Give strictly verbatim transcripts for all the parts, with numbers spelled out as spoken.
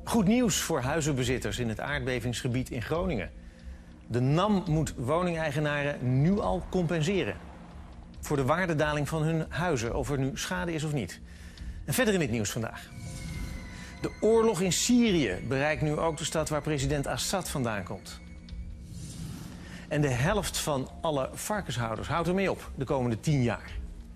Goed nieuws voor huizenbezitters in het aardbevingsgebied in Groningen. De NAM moet woningeigenaren nu al compenseren voor de waardedaling van hun huizen, of er nu schade is of niet. En verder in het nieuws vandaag. De oorlog in Syrië bereikt nu ook de stad waar president Assad vandaan komt. En de helft van alle varkenshouders houdt ermee op de komende tien jaar.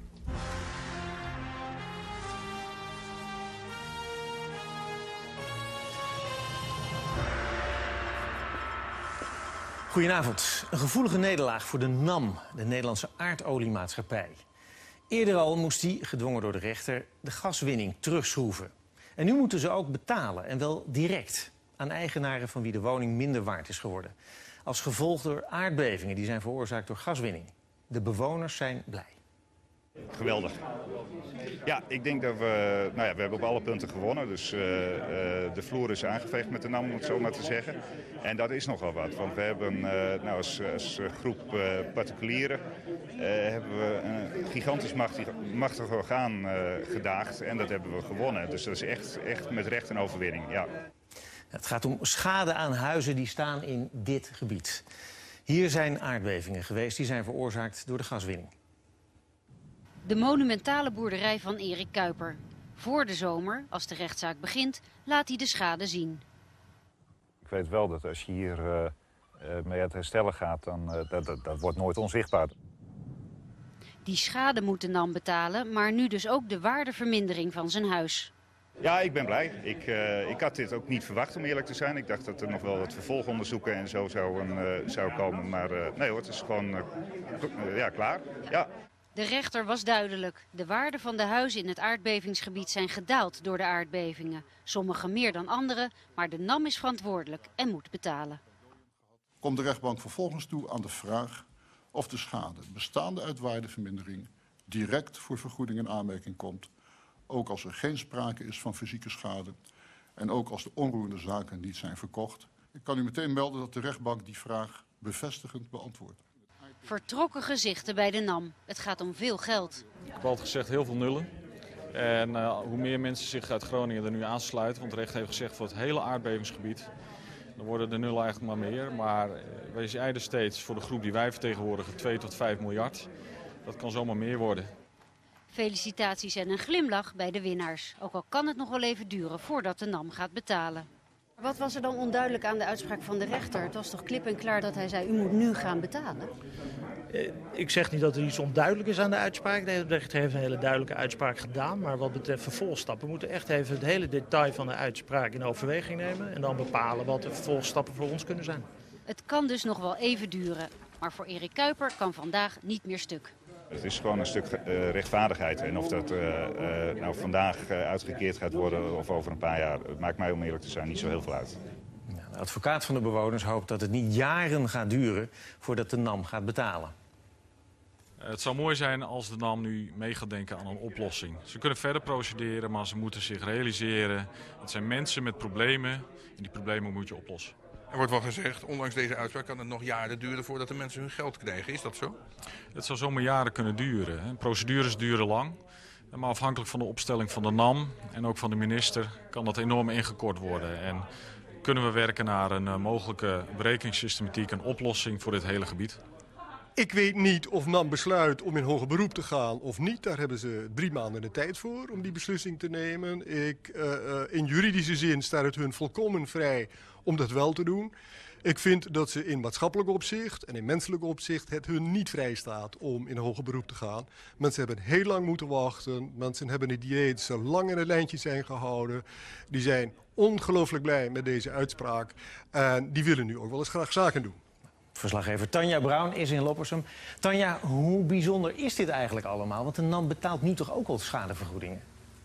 Goedenavond. Een gevoelige nederlaag voor de NAM, de Nederlandse aardoliemaatschappij. Eerder al moest die, gedwongen door de rechter, de gaswinning terugschroeven. En nu moeten ze ook betalen, en wel direct, aan eigenaren van wie de woning minder waard is geworden. Als gevolg door aardbevingen die zijn veroorzaakt door gaswinning. De bewoners zijn blij. Geweldig. Ja, ik denk dat we... Nou ja, we hebben op alle punten gewonnen. Dus uh, uh, de vloer is aangeveegd met de NAM, om het zo maar te zeggen. En dat is nogal wat. Want we hebben uh, nou, als, als groep uh, particulieren... Uh, hebben we een gigantisch machtig, machtig orgaan uh, gedaagd. En dat hebben we gewonnen. Dus dat is echt, echt met recht een overwinning, ja. Het gaat om schade aan huizen die staan in dit gebied. Hier zijn aardbevingen geweest. Die zijn veroorzaakt door de gaswinning. De monumentale boerderij van Erik Kuiper. Voor de zomer, als de rechtszaak begint, laat hij de schade zien. Ik weet wel dat als je hier uh, uh, mee aan het herstellen gaat, dan uh, dat, dat, dat wordt nooit onzichtbaar. Die schade moet de NAM betalen, maar nu dus ook de waardevermindering van zijn huis. Ja, ik ben blij. Ik, uh, ik had dit ook niet verwacht, om eerlijk te zijn. Ik dacht dat er nog wel wat vervolgonderzoeken en zo zouden uh, zou komen. Maar uh, nee hoor, het is gewoon uh, uh, ja, klaar. Ja. De rechter was duidelijk. De waarden van de huizen in het aardbevingsgebied zijn gedaald door de aardbevingen. Sommige meer dan andere, maar de NAM is verantwoordelijk en moet betalen. Komt de rechtbank vervolgens toe aan de vraag of de schade bestaande uit waardevermindering direct voor vergoeding in aanmerking komt. Ook als er geen sprake is van fysieke schade en ook als de onroerende zaken niet zijn verkocht. Ik kan u meteen melden dat de rechtbank die vraag bevestigend beantwoordt. Vertrokken gezichten bij de NAM. Het gaat om veel geld. Ik heb altijd gezegd heel veel nullen. En uh, hoe meer mensen zich uit Groningen er nu aansluiten, want de rechter heeft gezegd voor het hele aardbevingsgebied, dan worden de nullen eigenlijk maar meer. Maar uh, wij zeiden steeds voor de groep die wij vertegenwoordigen twee tot vijf miljard. Dat kan zomaar meer worden. Felicitaties en een glimlach bij de winnaars. Ook al kan het nog wel even duren voordat de NAM gaat betalen. Wat was er dan onduidelijk aan de uitspraak van de rechter? Het was toch klip en klaar dat hij zei, u moet nu gaan betalen? Ik zeg niet dat er iets onduidelijk is aan de uitspraak. De rechter heeft een hele duidelijke uitspraak gedaan. Maar wat betreft vervolgstappen moeten we echt even het hele detail van de uitspraak in overweging nemen. En dan bepalen wat de vervolgstappen voor ons kunnen zijn. Het kan dus nog wel even duren. Maar voor Erik Kuiper kan vandaag niet meer stuk. Het is gewoon een stuk uh, rechtvaardigheid. En of dat uh, uh, nou vandaag uh, uitgekeerd gaat worden of over een paar jaar, het maakt mij om eerlijk te zijn niet zo heel veel uit. De advocaat van de bewoners hoopt dat het niet jaren gaat duren voordat de NAM gaat betalen. Het zou mooi zijn als de NAM nu mee gaat denken aan een oplossing. Ze kunnen verder procederen, maar ze moeten zich realiseren. Het zijn mensen met problemen en die problemen moet je oplossen. Er wordt wel gezegd, ondanks deze uitspraak kan het nog jaren duren voordat de mensen hun geld krijgen. Is dat zo? Het zou zomaar jaren kunnen duren. Procedures duren lang. Maar afhankelijk van de opstelling van de NAM en ook van de minister kan dat enorm ingekort worden. En kunnen we werken naar een mogelijke berekeningssystematiek en oplossing voor dit hele gebied. Ik weet niet of NAM besluit om in hoger beroep te gaan of niet. Daar hebben ze drie maanden de tijd voor om die beslissing te nemen. Ik, uh, uh, in juridische zin staat het hun volkomen vrij om dat wel te doen. Ik vind dat ze in maatschappelijk opzicht en in menselijk opzicht het hun niet vrij staat om in hoger beroep te gaan. Mensen hebben heel lang moeten wachten. Mensen hebben het idee dat ze lang in het lijntje zijn gehouden. Die zijn ongelooflijk blij met deze uitspraak. En die willen nu ook wel eens graag zaken doen. Verslaggever Tanja Brown is in Loppersum. Tanja, hoe bijzonder is dit eigenlijk allemaal? Want de NAM betaalt nu toch ook al schadevergoedingen?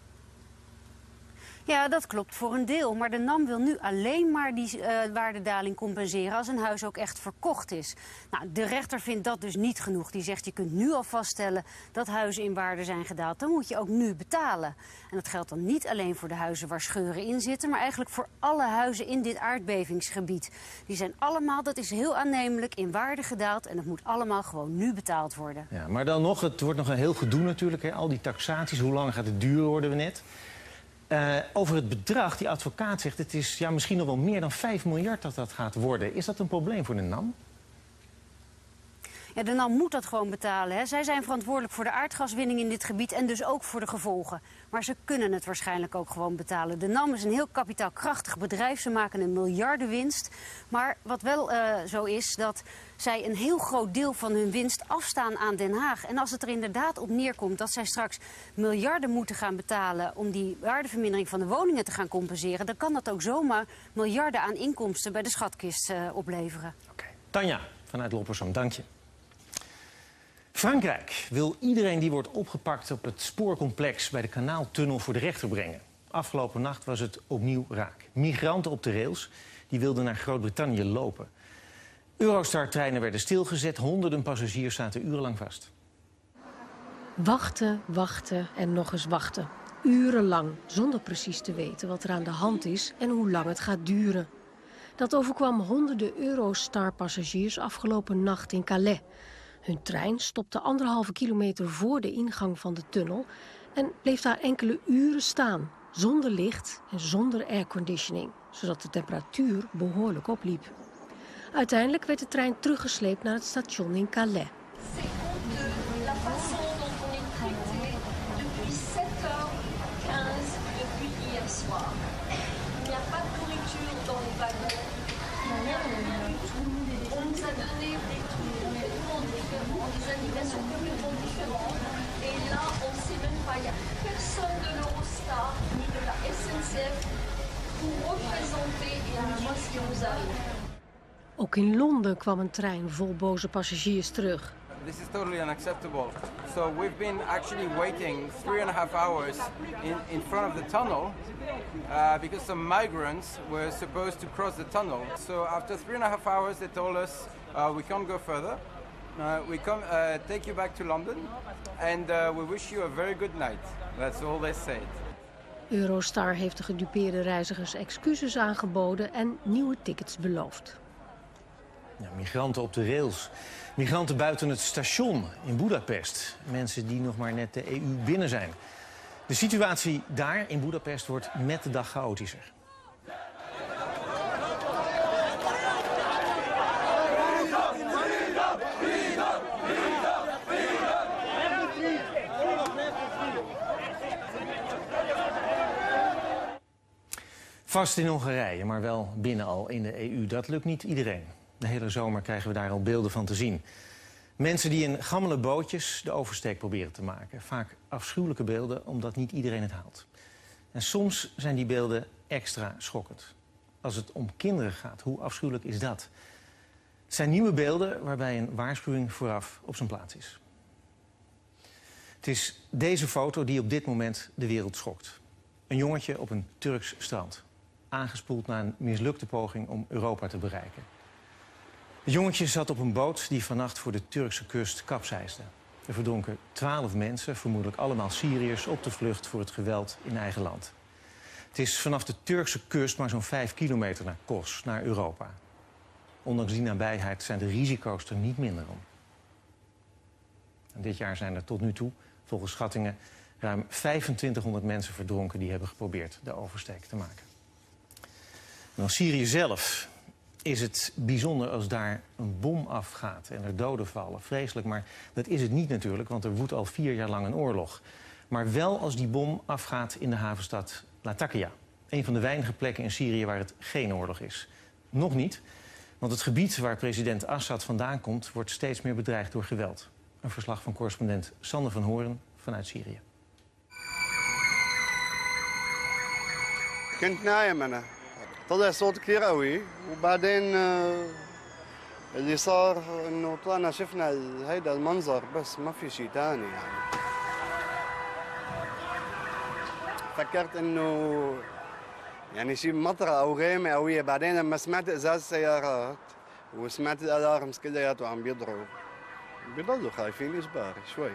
Ja, dat klopt voor een deel. Maar de NAM wil nu alleen maar die uh, waardedaling compenseren als een huis ook echt verkocht is. Nou, de rechter vindt dat dus niet genoeg. Die zegt je kunt nu al vaststellen dat huizen in waarde zijn gedaald. Dan moet je ook nu betalen. En dat geldt dan niet alleen voor de huizen waar scheuren in zitten, maar eigenlijk voor alle huizen in dit aardbevingsgebied. Die zijn allemaal, dat is heel aannemelijk, in waarde gedaald en het moet allemaal gewoon nu betaald worden. Ja, maar dan nog, het wordt nog een heel gedoe natuurlijk, hè? Al die taxaties, hoe lang gaat het duren, hoorden we net. Uh, over het bedrag, die advocaat zegt, het is ja, misschien nog wel meer dan vijf miljard dat dat gaat worden. Is dat een probleem voor de NAM? Ja, de NAM moet dat gewoon betalen. Hè. Zij zijn verantwoordelijk voor de aardgaswinning in dit gebied en dus ook voor de gevolgen. Maar ze kunnen het waarschijnlijk ook gewoon betalen. De NAM is een heel kapitaalkrachtig bedrijf. Ze maken een miljardenwinst. Maar wat wel uh, zo is, dat zij een heel groot deel van hun winst afstaan aan Den Haag. En als het er inderdaad op neerkomt dat zij straks miljarden moeten gaan betalen om die waardevermindering van de woningen te gaan compenseren, dan kan dat ook zomaar miljarden aan inkomsten bij de schatkist uh, opleveren. Oké. Okay. Tanja vanuit Loppersum, dank je. Frankrijk wil iedereen die wordt opgepakt op het spoorcomplex bij de Kanaaltunnel voor de rechter brengen. Afgelopen nacht was het opnieuw raak. Migranten op de rails die wilden naar Groot-Brittannië lopen. Eurostar-treinen werden stilgezet, honderden passagiers zaten urenlang vast. Wachten, wachten en nog eens wachten. Urenlang, zonder precies te weten wat er aan de hand is en hoe lang het gaat duren. Dat overkwam honderden Eurostar-passagiers afgelopen nacht in Calais. Hun trein stopte anderhalve kilometer voor de ingang van de tunnel en bleef daar enkele uren staan, zonder licht en zonder airconditioning, zodat de temperatuur behoorlijk opliep. Uiteindelijk werd de trein teruggesleept naar het station in Calais. Ook in Londen kwam een trein vol boze passagiers terug. This is totally unacceptable. So we've been actually waiting three and a half hours in, in front of the tunnel uh, because some migrants were supposed to cross the tunnel. So after three and a half hours they told us uh, we can't go further. Uh, we come uh, take you back to London and uh, we wish you a very good night. That's all they said. Eurostar heeft de gedupeerde reizigers excuses aangeboden en nieuwe tickets beloofd. Ja, migranten op de rails. Migranten buiten het station in Boedapest. Mensen die nog maar net de E U binnen zijn. De situatie daar in Boedapest wordt met de dag chaotischer. Vast in Hongarije, maar wel binnen al in de E U. Dat lukt niet iedereen. De hele zomer krijgen we daar al beelden van te zien. Mensen die in gammele bootjes de oversteek proberen te maken. Vaak afschuwelijke beelden, omdat niet iedereen het haalt. En soms zijn die beelden extra schokkend. Als het om kinderen gaat, hoe afschuwelijk is dat? Het zijn nieuwe beelden waarbij een waarschuwing vooraf op zijn plaats is. Het is deze foto die op dit moment de wereld schokt. Een jongetje op een Turks strand. Aangespoeld na een mislukte poging om Europa te bereiken. Het jongetje zat op een boot die vannacht voor de Turkse kust kapseisde. Er verdronken twaalf mensen, vermoedelijk allemaal Syriërs, op de vlucht voor het geweld in eigen land. Het is vanaf de Turkse kust maar zo'n vijf kilometer naar Kos, naar Europa. Ondanks die nabijheid zijn de risico's er niet minder om. En dit jaar zijn er tot nu toe, volgens schattingen, ruim vijfentwintighonderd mensen verdronken die hebben geprobeerd de oversteek te maken. En dan Syrië zelf is het bijzonder als daar een bom afgaat en er doden vallen. Vreselijk, maar dat is het niet natuurlijk, want er woedt al vier jaar lang een oorlog. Maar wel als die bom afgaat in de havenstad Latakia. Een van de weinige plekken in Syrië waar het geen oorlog is. Nog niet, want het gebied waar president Assad vandaan komt wordt steeds meer bedreigd door geweld. Een verslag van correspondent Sander van Hoorn vanuit Syrië. كنت نايم أنا طلع صوت كثير قوي وبعدين اللي صار إنه طلعنا شفنا هيدا المنظر بس ما في شيء ثاني يعني فكرت إنه يعني شيء مطرة أو غيمة قوية بعدين لما سمعت إزاز سيارات وسمعت الألارمز كلياته عم بيضرب بيضلوا خايفين إجباري شوي.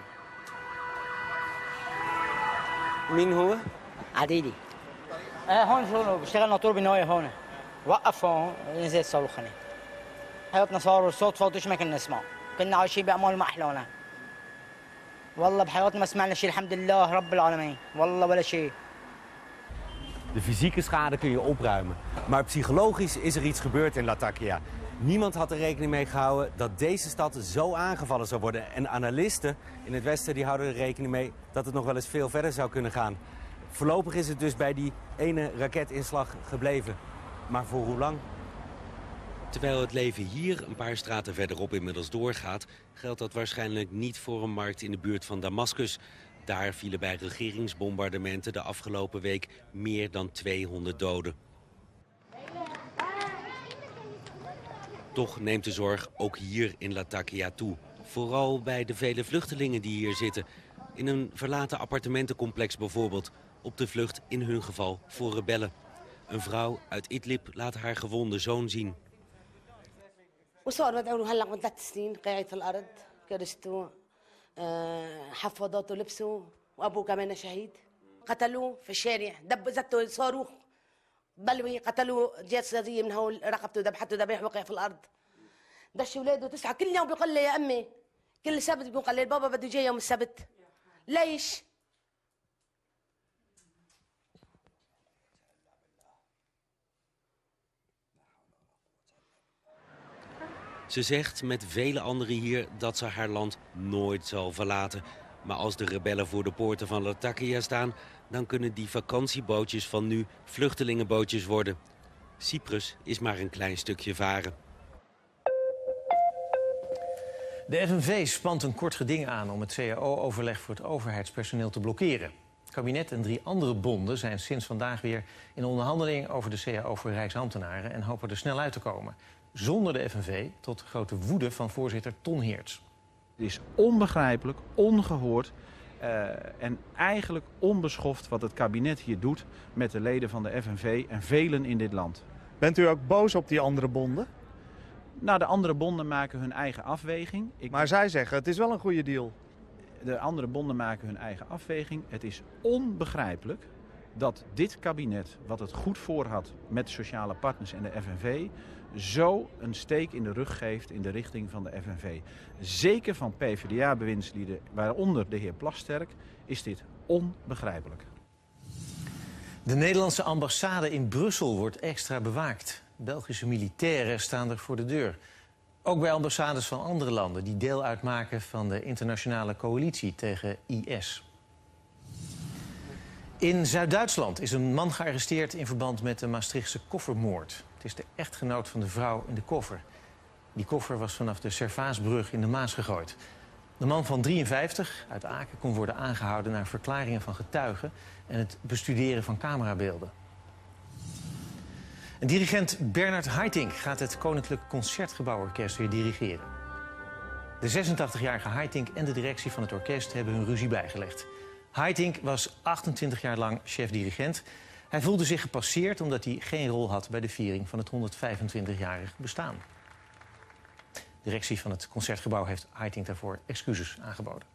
مين هو؟ عديدي. آه هون شغله بشتغل ناطور بناية هون. وقف هون نزل صاروخني. حياتنا صار الصوت فوتش ما كنا نسمع. كنا عايشين بأمان ما أحلانا. والله بحياتنا ما سمعنا شيء الحمد لله رب العالمين. والله ولا شيء. De fysieke schade kun je opruimen. Maar psychologisch is er iets gebeurd in Latakia. Niemand had er rekening mee gehouden dat deze stad zo aangevallen zou worden. En analisten in het westen die houden er rekening mee dat het nog wel eens veel verder zou kunnen gaan. Voorlopig is het dus bij die ene raketinslag gebleven. Maar voor hoe lang? Terwijl het leven hier een paar straten verderop inmiddels doorgaat, geldt dat waarschijnlijk niet voor een markt in de buurt van Damascus. Daar vielen bij regeringsbombardementen de afgelopen week meer dan tweehonderd doden. Toch neemt de zorg ook hier in Latakia toe. Vooral bij de vele vluchtelingen die hier zitten. In een verlaten appartementencomplex bijvoorbeeld. Op de vlucht in hun geval voor rebellen. Een vrouw uit Idlib laat haar gewonde zoon zien. حفظته ولبسه وابوه كمان شهيد قتلوه في الشارع دب زته صاروخ بلوي قتلوه جسديه من هول رقبته ذبحته ذبيح وقع في الارض دش اولاده تسعه كل يوم بيقول لي يا امي كل سبت بيقول لي بابا بده يجي يوم السبت ليش؟ Ze zegt met vele anderen hier dat ze haar land nooit zal verlaten. Maar als de rebellen voor de poorten van Latakia staan, dan kunnen die vakantiebootjes van nu vluchtelingenbootjes worden. Cyprus is maar een klein stukje varen. De F N V spant een kort geding aan om het C A O-overleg voor het overheidspersoneel te blokkeren. Het kabinet en drie andere bonden zijn sinds vandaag weer in onderhandeling over de C A O voor Rijksambtenaren en hopen er snel uit te komen. Zonder de F N V, tot grote woede van voorzitter Ton Heerts. Het is onbegrijpelijk, ongehoord uh, en eigenlijk onbeschoft wat het kabinet hier doet met de leden van de F N V en velen in dit land. Bent u ook boos op die andere bonden? Nou, de andere bonden maken hun eigen afweging. Ik... Maar zij zeggen het is wel een goede deal. De andere bonden maken hun eigen afweging. Het is onbegrijpelijk dat dit kabinet, wat het goed voor had met de sociale partners en de F N V, zo een steek in de rug geeft in de richting van de F N V. Zeker van P v d A-bewindslieden, waaronder de heer Plasterk, is dit onbegrijpelijk. De Nederlandse ambassade in Brussel wordt extra bewaakt. Belgische militairen staan er voor de deur. Ook bij ambassades van andere landen die deel uitmaken van de internationale coalitie tegen I S. In Zuid-Duitsland is een man gearresteerd in verband met de Maastrichtse koffermoord. Het is de echtgenoot van de vrouw in de koffer. Die koffer was vanaf de Servaasbrug in de Maas gegooid. De man van drieënvijftig uit Aken kon worden aangehouden naar verklaringen van getuigen en het bestuderen van camerabeelden. En dirigent Bernard Haitink gaat het Koninklijk Concertgebouworkest weer dirigeren. De zesentachtigjarige Haitink en de directie van het orkest hebben hun ruzie bijgelegd. Haitink was achtentwintig jaar lang chef-dirigent. Hij voelde zich gepasseerd omdat hij geen rol had bij de viering van het honderdvijfentwintigjarig bestaan. De directie van het Concertgebouw heeft Haitink daarvoor excuses aangeboden.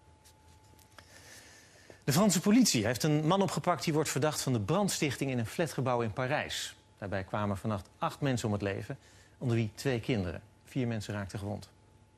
De Franse politie heeft een man opgepakt die wordt verdacht van de brandstichting in een flatgebouw in Parijs. Daarbij kwamen vannacht acht mensen om het leven, onder wie twee kinderen. Vier mensen raakten gewond.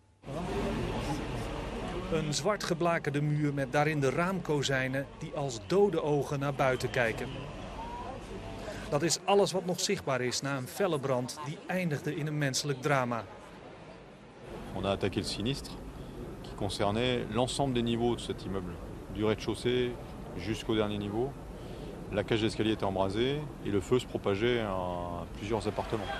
Een zwart geblakerde muur met daarin de raamkozijnen die als dode ogen naar buiten kijken. Dat is alles wat nog zichtbaar is na een felle brand die eindigde in een menselijk drama. On a attaqué le sinistre qui concernait l'ensemble des niveaux de cet immeuble, du rez-de-chaussée jusqu'au dernier niveau. La cage d'escalier était embrasée et le feu se propageait à plusieurs appartements.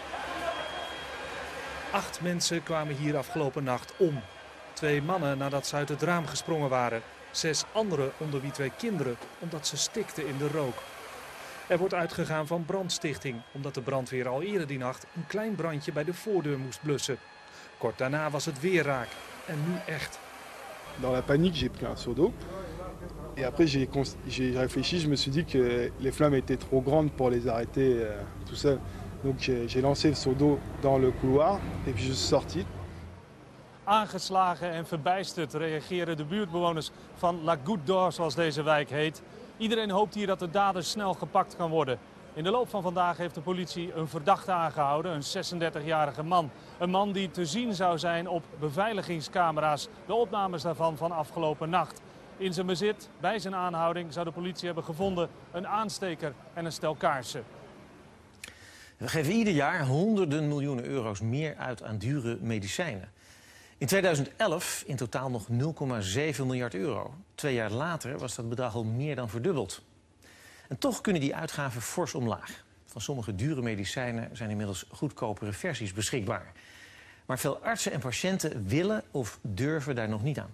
Acht mensen kwamen hier afgelopen nacht om. Twee mannen nadat ze uit het raam gesprongen waren. Zes anderen, onder wie twee kinderen, omdat ze stikten in de rook. Er wordt uitgegaan van brandstichting, omdat de brandweer al eerder die nacht een klein brandje bij de voordeur moest blussen. Kort daarna was het weer raak. En nu echt. Dans la panique, j'ai pris un seau d'eau. Et après, j'ai réfléchi, je me suis dit que les flammes étaient trop grandes pour les arrêter euh, tout seul. Donc j'ai lancé le seau d'eau dans le couloir et puis je suis sorti. Aangeslagen en verbijsterd reageren de buurtbewoners van La Goutte d'Or, zoals deze wijk heet. Iedereen hoopt hier dat de dader snel gepakt kan worden. In de loop van vandaag heeft de politie een verdachte aangehouden, een zesendertigjarige man. Een man die te zien zou zijn op beveiligingscamera's, de opnames daarvan van afgelopen nacht. In zijn bezit, bij zijn aanhouding, zou de politie hebben gevonden een aansteker en een stel kaarsen. We geven ieder jaar honderden miljoenen euro's meer uit aan dure medicijnen. In tweeduizend elf in totaal nog nul komma zeven miljard euro. Twee jaar later was dat bedrag al meer dan verdubbeld. En toch kunnen die uitgaven fors omlaag. Van sommige dure medicijnen zijn inmiddels goedkopere versies beschikbaar. Maar veel artsen en patiënten willen of durven daar nog niet aan.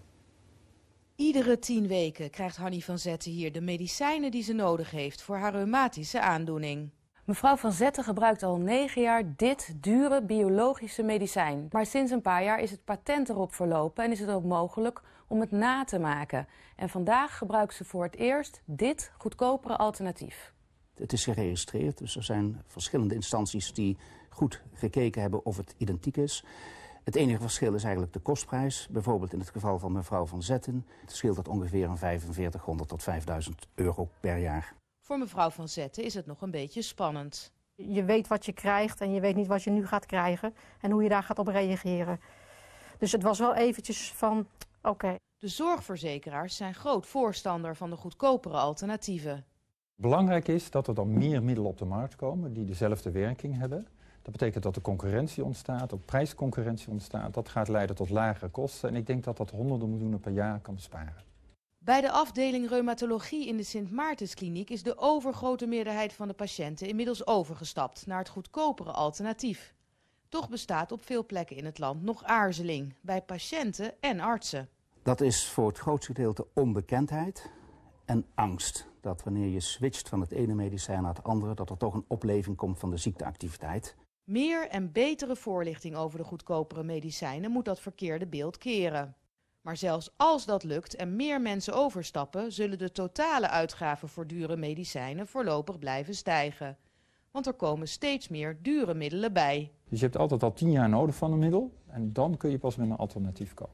Iedere tien weken krijgt Hanny van Zetten hier de medicijnen die ze nodig heeft voor haar reumatische aandoening. Mevrouw van Zetten gebruikt al negen jaar dit dure biologische medicijn. Maar sinds een paar jaar is het patent erop verlopen en is het ook mogelijk om het na te maken. En vandaag gebruikt ze voor het eerst dit goedkopere alternatief. Het is geregistreerd, dus er zijn verschillende instanties die goed gekeken hebben of het identiek is. Het enige verschil is eigenlijk de kostprijs. Bijvoorbeeld in het geval van mevrouw van Zetten scheelt dat ongeveer een vijfenveertighonderd tot vijfduizend euro per jaar. Voor mevrouw van Zetten is het nog een beetje spannend. Je weet wat je krijgt en je weet niet wat je nu gaat krijgen en hoe je daar gaat op reageren. Dus het was wel eventjes van, oké. Okay. De zorgverzekeraars zijn groot voorstander van de goedkopere alternatieven. Belangrijk is dat er dan meer middelen op de markt komen die dezelfde werking hebben. Dat betekent dat er concurrentie ontstaat, ook prijsconcurrentie ontstaat. Dat gaat leiden tot lagere kosten en ik denk dat dat honderden miljoenen per jaar kan besparen. Bij de afdeling reumatologie in de Sint Maartenskliniek is de overgrote meerderheid van de patiënten inmiddels overgestapt naar het goedkopere alternatief. Toch bestaat op veel plekken in het land nog aarzeling, bij patiënten en artsen. Dat is voor het grootste gedeelte onbekendheid en angst. Dat wanneer je switcht van het ene medicijn naar het andere, dat er toch een opleving komt van de ziekteactiviteit. Meer en betere voorlichting over de goedkopere medicijnen moet dat verkeerde beeld keren. Maar zelfs als dat lukt en meer mensen overstappen, zullen de totale uitgaven voor dure medicijnen voorlopig blijven stijgen. Want er komen steeds meer dure middelen bij. Dus je hebt altijd al tien jaar nodig van een middel en dan kun je pas met een alternatief komen.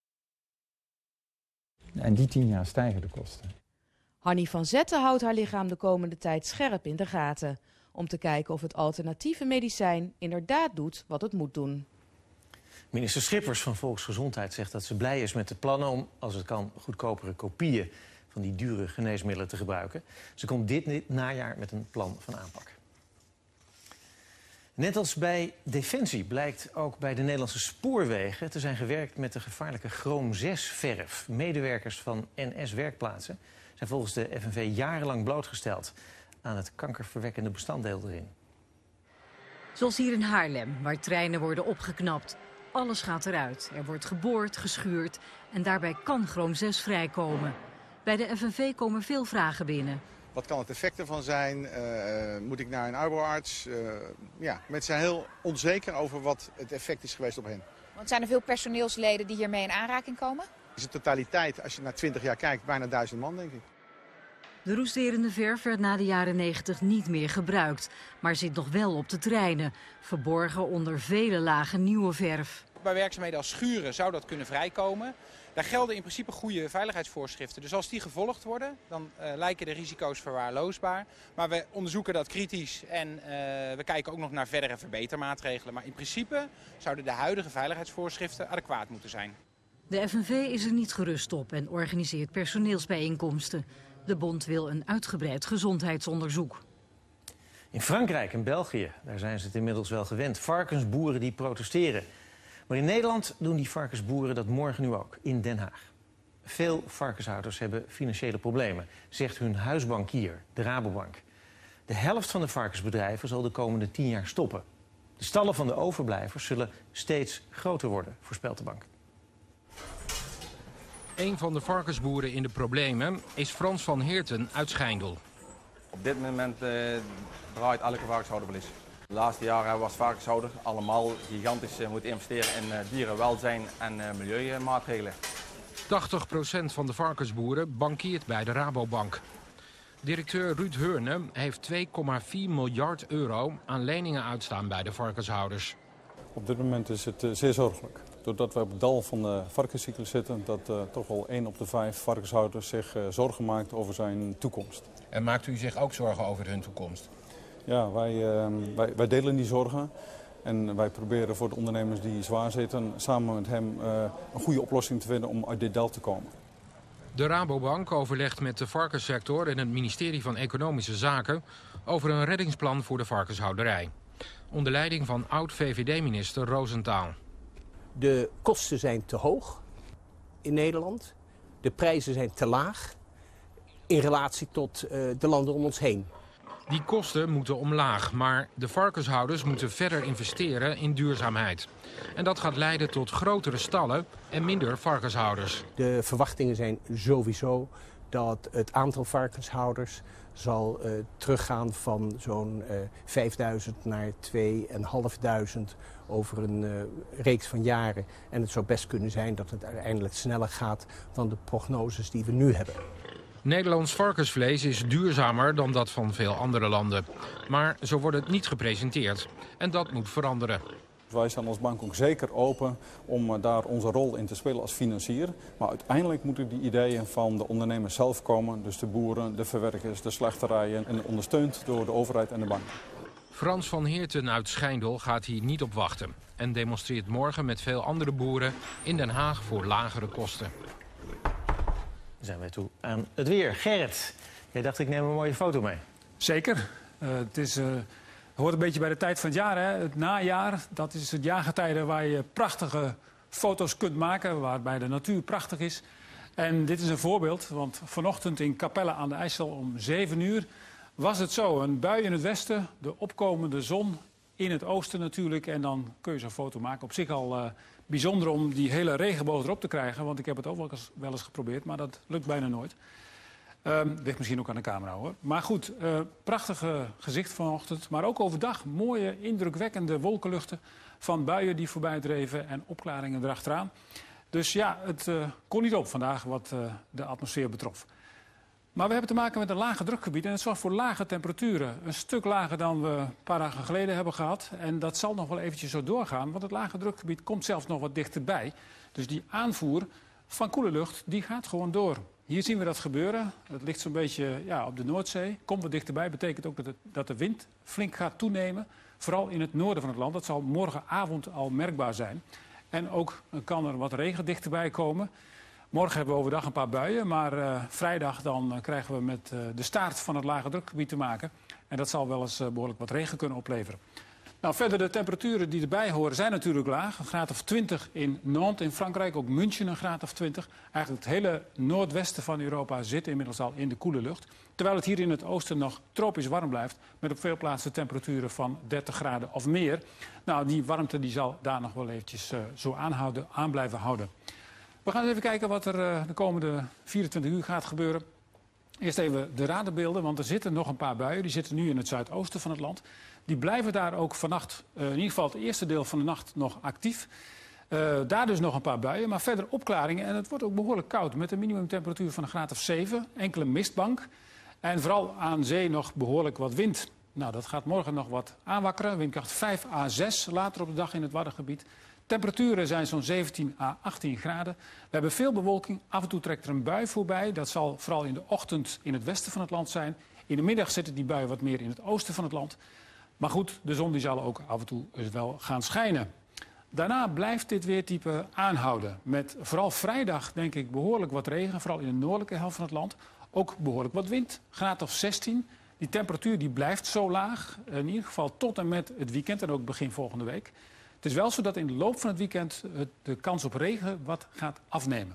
En die tien jaar stijgen de kosten. Hanny van Zetten houdt haar lichaam de komende tijd scherp in de gaten. Om te kijken of het alternatieve medicijn inderdaad doet wat het moet doen. Minister Schippers van Volksgezondheid zegt dat ze blij is met de plannen om, als het kan, goedkopere kopieën van die dure geneesmiddelen te gebruiken. Ze komt dit najaar met een plan van aanpak. Net als bij Defensie blijkt ook bij de Nederlandse spoorwegen te zijn gewerkt met de gevaarlijke chroom zes verf. Medewerkers van N S-werkplaatsen zijn volgens de F N V jarenlang blootgesteld aan het kankerverwekkende bestanddeel erin. Zoals hier in Haarlem, waar treinen worden opgeknapt. Alles gaat eruit. Er wordt geboord, geschuurd en daarbij kan chroom zes vrijkomen. Bij de F N V komen veel vragen binnen. Wat kan het effect ervan zijn? Uh, moet ik naar een arboarts? Uh, ja, mensen zijn heel onzeker over wat het effect is geweest op hen. Want zijn er veel personeelsleden die hiermee in aanraking komen? Is de totaliteit, als je naar twintig jaar kijkt, bijna duizend man, denk ik. De roesterende verf werd na de jaren negentig niet meer gebruikt, maar zit nog wel op de treinen, verborgen onder vele lagen nieuwe verf. Bij werkzaamheden als schuren zou dat kunnen vrijkomen. Daar gelden in principe goede veiligheidsvoorschriften. Dus als die gevolgd worden, dan uh, lijken de risico's verwaarloosbaar. Maar we onderzoeken dat kritisch en uh, we kijken ook nog naar verdere verbetermaatregelen. Maar in principe zouden de huidige veiligheidsvoorschriften adequaat moeten zijn. De F N V is er niet gerust op en organiseert personeelsbijeenkomsten. De bond wil een uitgebreid gezondheidsonderzoek. In Frankrijk en België, daar zijn ze het inmiddels wel gewend. Varkensboeren die protesteren. Maar in Nederland doen die varkensboeren dat morgen nu ook, in Den Haag. Veel varkenshouders hebben financiële problemen, zegt hun huisbankier, de Rabobank. De helft van de varkensbedrijven zal de komende tien jaar stoppen. De stallen van de overblijvers zullen steeds groter worden, voorspelt de bank. Een van de varkensboeren in de problemen is Frans van Heerten uit Schijndel. Op dit moment uh, draait elke varkenshouder verlies. De laatste jaren hebben we als varkenshouder allemaal gigantisch uh, moeten investeren in uh, dierenwelzijn en uh, milieumaatregelen. tachtig procent van de varkensboeren bankiert bij de Rabobank. Directeur Ruud Heurne heeft twee komma vier miljard euro aan leningen uitstaan bij de varkenshouders. Op dit moment is het uh, zeer zorgelijk. Doordat we op het dal van de varkenscyclus zitten, dat uh, toch wel één op de vijf varkenshouders zich uh, zorgen maakt over zijn toekomst. En maakt u zich ook zorgen over hun toekomst? Ja, wij, uh, wij, wij delen die zorgen. En wij proberen voor de ondernemers die zwaar zitten samen met hem uh, een goede oplossing te vinden om uit dit dal te komen. De Rabobank overlegt met de varkenssector en het ministerie van Economische Zaken over een reddingsplan voor de varkenshouderij. Onder leiding van oud-V V D-minister Rosenthal. De kosten zijn te hoog in Nederland. De prijzen zijn te laag in relatie tot uh, de landen om ons heen. Die kosten moeten omlaag, maar de varkenshouders moeten verder investeren in duurzaamheid. En dat gaat leiden tot grotere stallen en minder varkenshouders. De verwachtingen zijn sowieso dat het aantal varkenshouders zal uh, teruggaan van zo'n uh, vijfduizend naar tweeduizend over een uh, reeks van jaren. En het zou best kunnen zijn dat het uiteindelijk sneller gaat dan de prognoses die we nu hebben. Nederlands varkensvlees is duurzamer dan dat van veel andere landen. Maar zo wordt het niet gepresenteerd. En dat moet veranderen. Wij zijn als bank ook zeker open om daar onze rol in te spelen als financier. Maar uiteindelijk moeten die ideeën van de ondernemers zelf komen. Dus de boeren, de verwerkers, de slachterijen. En ondersteund door de overheid en de bank. Frans van Heerten uit Schijndel gaat hier niet op wachten. En demonstreert morgen met veel andere boeren in Den Haag voor lagere kosten. Dan zijn wij toe aan het weer. Gerrit, jij dacht ik neem een mooie foto mee. Zeker. Uh, het is, uh, hoort een beetje bij de tijd van het jaar. Hè? Het najaar, dat is het jaargetijde waar je prachtige foto's kunt maken. Waarbij de natuur prachtig is. En dit is een voorbeeld. Want vanochtend in Capelle aan de IJssel om zeven uur was het zo. Een bui in het westen, de opkomende zon in het oosten natuurlijk. En dan kun je zo'n foto maken. Op zich al uh, bijzonder om die hele regenboog erop te krijgen. Want ik heb het ook wel eens, wel eens geprobeerd, maar dat lukt bijna nooit. Um, ligt misschien ook aan de camera hoor. Maar goed, uh, prachtige gezicht vanochtend. Maar ook overdag mooie, indrukwekkende wolkenluchten van buien die voorbij dreven en opklaringen erachteraan. Dus ja, het uh, kon niet op vandaag wat uh, de atmosfeer betrof. Maar we hebben te maken met een lage drukgebied en het zorgt voor lage temperaturen. Een stuk lager dan we een paar dagen geleden hebben gehad. En dat zal nog wel eventjes zo doorgaan, want het lage drukgebied komt zelfs nog wat dichterbij. Dus die aanvoer van koele lucht, die gaat gewoon door. Hier zien we dat gebeuren. Het ligt zo'n beetje ja, op de Noordzee. Komt wat dichterbij, betekent ook dat, het, dat de wind flink gaat toenemen. Vooral in het noorden van het land. Dat zal morgenavond al merkbaar zijn. En ook kan er wat regen dichterbij komen. Morgen hebben we overdag een paar buien, maar uh, vrijdag dan uh, krijgen we met uh, de staart van het lage drukgebied te maken. En dat zal wel eens uh, behoorlijk wat regen kunnen opleveren. Nou, verder de temperaturen die erbij horen zijn natuurlijk laag. Een graad of twintig in Nantes in Frankrijk, ook München een graad of twintig. Eigenlijk het hele noordwesten van Europa zit inmiddels al in de koele lucht. Terwijl het hier in het oosten nog tropisch warm blijft. Met op veel plaatsen temperaturen van dertig graden of meer. Nou, die warmte die zal daar nog wel eventjes uh, zo aanhouden, aan blijven houden. We gaan eens even kijken wat er uh, de komende vierentwintig uur gaat gebeuren. Eerst even de radarbeelden, want er zitten nog een paar buien. Die zitten nu in het zuidoosten van het land. Die blijven daar ook vannacht, uh, in ieder geval het eerste deel van de nacht, nog actief. Uh, daar dus nog een paar buien, maar verder opklaringen. En het wordt ook behoorlijk koud met een minimumtemperatuur van een graad of zeven. Enkele mistbank. En vooral aan zee nog behoorlijk wat wind. Nou, dat gaat morgen nog wat aanwakkeren. Windkracht vijf à zes later op de dag in het Waddengebied. Temperaturen zijn zo'n zeventien à achttien graden. We hebben veel bewolking. Af en toe trekt er een bui voorbij. Dat zal vooral in de ochtend in het westen van het land zijn. In de middag zitten die buien wat meer in het oosten van het land. Maar goed, de zon die zal ook af en toe wel gaan schijnen. Daarna blijft dit weertype aanhouden. Met vooral vrijdag denk ik behoorlijk wat regen. Vooral in de noordelijke helft van het land. Ook behoorlijk wat wind. Graad of zestien. Die temperatuur die blijft zo laag. In ieder geval tot en met het weekend en ook begin volgende week. Het is wel zo dat in de loop van het weekend de kans op regen wat gaat afnemen.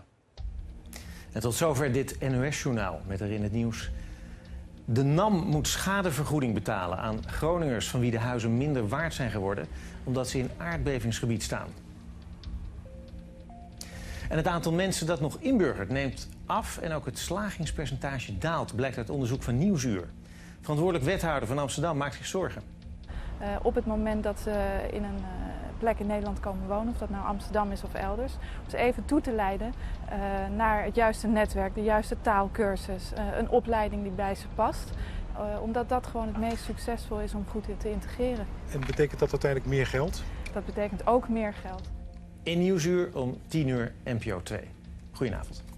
En tot zover dit N O S-journaal met erin het nieuws. De NAM moet schadevergoeding betalen aan Groningers van wie de huizen minder waard zijn geworden omdat ze in aardbevingsgebied staan. En het aantal mensen dat nog inburgert neemt af en ook het slagingspercentage daalt, blijkt uit onderzoek van Nieuwsuur. Verantwoordelijk wethouder van Amsterdam maakt zich zorgen. Uh, op het moment dat ze in een uh, plek in Nederland komen wonen, of dat nou Amsterdam is of elders, om ze even toe te leiden uh, naar het juiste netwerk, de juiste taalkursus, uh, een opleiding die bij ze past. Uh, omdat dat gewoon het meest succesvol is om goed te integreren. En betekent dat uiteindelijk meer geld? Dat betekent ook meer geld. In Nieuwsuur om tien uur N P O twee. Goedenavond.